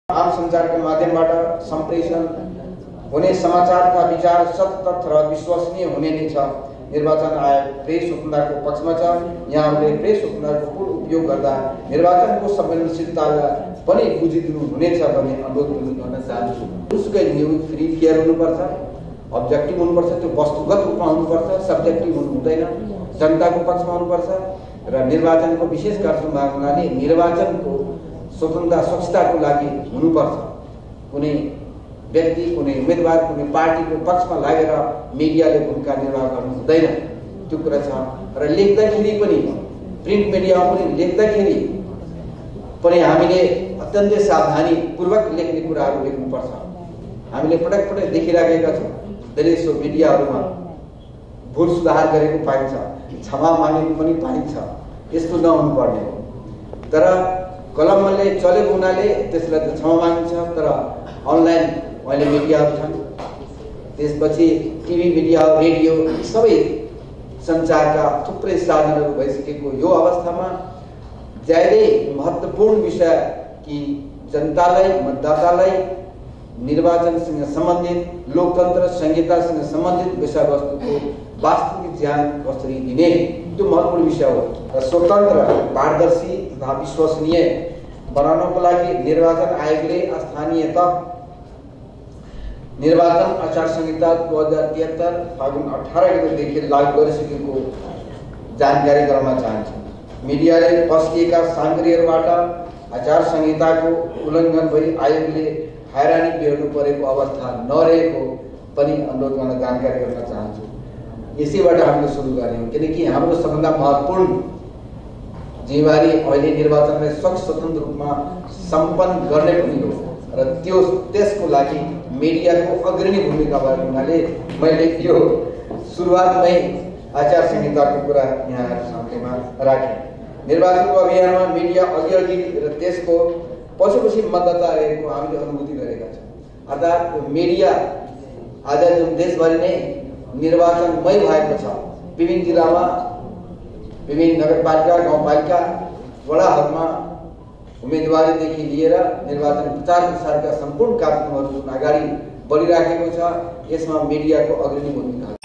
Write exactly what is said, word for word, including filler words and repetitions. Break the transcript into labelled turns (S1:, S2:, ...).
S1: आम सञ्चारका माध्यमबाट सम्प्रेषण हुने समाचारका विचार सतत र विश्वसनीय हुने नै छ। निर्वाचन आयोग प्रेस स्वतन्त्रताको पक्षमा छ। यहाँहरूले प्रेस स्वतन्त्रताको पूर्ण उपयोग गर्दा निर्वाचनको संवेदनशीलतालाई पनि बुझिदिनु हुनेछ भन्ने अनुरोध गर्न चाहन्छु। उसकै न्युज फ्री फेयर हुनुपर्छ, अब्जेक्टिभ हुनुपर्छ, त्यो वस्तुगत रूपमा हुनुपर्छ, सब्जेक्टिभ हुनु हुँदैन, जनताको पक्षमा हुनुपर्छ र निर्वाचनको विशेष कार्यक्रममा हुनाले निर्वाचनको स्वतन्त्रता स्वच्छताको लागि हुनुपर्छ। कुनै व्यक्ति, कुनै उम्मेदवार, कुनै पार्टीको पक्षमा लागेर मिडियाले भूमिका निर्वाह गर्नु हुँदैन, त्यो कुरा छ। र लेख्दाखेरि पनि प्रिन्ट मिडियामा पनि लेख्दाखेरि पनि हामीले अत्यन्तै सावधानीपूर्वक लेख्ने कुराहरू लेख्नुपर्छ। हामीले पटक पटक देखिराखेका छौँ, धेरै सो मिडियाहरूमा भुल सुधार गरेको पाइन्छ, क्षमा मागेको पनि पाइन्छ। यस्तो नहुनुपर्ने हो। तर कलमले चलेको हुनाले त्यसलाई त क्षमा मागिन्छ। तर अनलाइन अहिले मिडियाहरू छन्, त्यसपछि टिभी मिडिया, रेडियो, सबै सञ्चारका थुप्रै साधनहरू भइसकेको यो अवस्थामा ज्यादै महत्त्वपूर्ण विषय कि जनतालाई, मतदातालाई निर्वाचनसँग सम्बन्धित, लोकतन्त्र संहितासँग सम्बन्धित विषयवस्तुको वास्तविक ज्ञान कसरी दिने, त्यो महत्त्वपूर्ण विषय हो। र स्वतन्त्र, पारदर्शी तथा विश्वसनीय बनाउनको लागि निर्वाचन आयोगले स्थानीय तह निर्वाचन आचार संहिता दो हजार तिहत्तर फागुन अठारह गतेदेखि लागू गरिसकेको जानकारी गराउन चाहन्छु। मिडियाले पस्किएका सामग्रीहरूबाट आचार संहिताको उल्लङ्घन भई आयोगले हैरानी बेहोर्नु परेको अवस्था नरहेको पनि अनुरोध गर्न जानकारी गर्न चाहन्छु। यसैबाट हामीले सुरु गर्ने हो, किनकि हाम्रो सबभन्दा महत्त्वपूर्ण जिम्मेवारी अहिले निर्वाचनलाई स्वच्छ स्वतन्त्र रूपमा सम्पन्न गर्ने पनि हो र त्यो त्यसको लागि मिडियाको अग्रणी भूमिका भएको हुनाले मैले यो सुरुवातमै आचार संहिताको कुरा यहाँहरू सामनेमा राखेँ। निर्वाचनको अभियानमा मिडिया अघि अघि र त्यसको पछि पछि मतदाता रहेको हामीले अनुभूति गरेका छौँ। अर्थात् मिडिया आज जुन देशभरि नै निर्वाचनमय भएको छ, विभिन्न जिल्लामा, विभिन्न नगरपालिका, गाउँपालिका, वडाहरूमा उम्मेदवारीदेखि लिएर निर्वाचन प्रचार प्रसारका सम्पूर्ण कार्यक्रमहरू जुन अगाडि बढिराखेको छ, यसमा मिडियाको अग्रणी भूमिका